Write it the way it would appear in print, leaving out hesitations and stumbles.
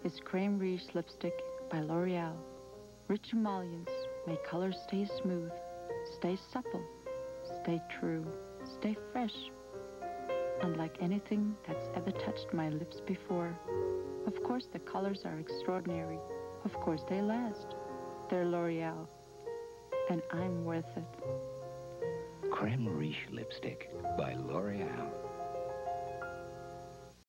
is Creme Riche lipstick by L'Oreal. Rich emollients make colors stay smooth, stay supple, stay true, stay fresh. Unlike anything that's ever touched my lips before. Of course, the colors are extraordinary. Of course, they last. They're L'Oreal, and I'm worth it. Creme Riche lipstick by L'Oreal.